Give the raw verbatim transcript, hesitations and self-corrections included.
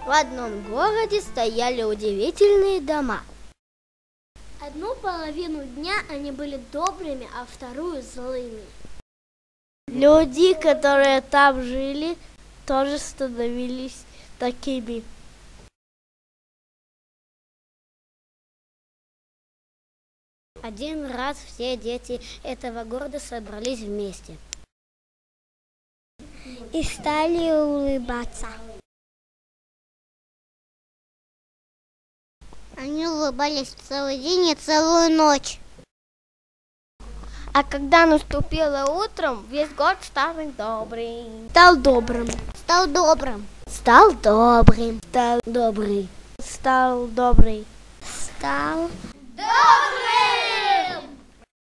В одном городе стояли удивительные дома. Одну половину дня они были добрыми, а вторую злыми. Люди, которые там жили, тоже становились такими. Один раз все дети этого города собрались вместе и стали улыбаться. Они улыбались целый день и целую ночь. А когда наступило утром, весь город стал добрый. Стал добрым. Стал добрым. Стал добрым. Стал добрый. Стал добрый. Стал добрый.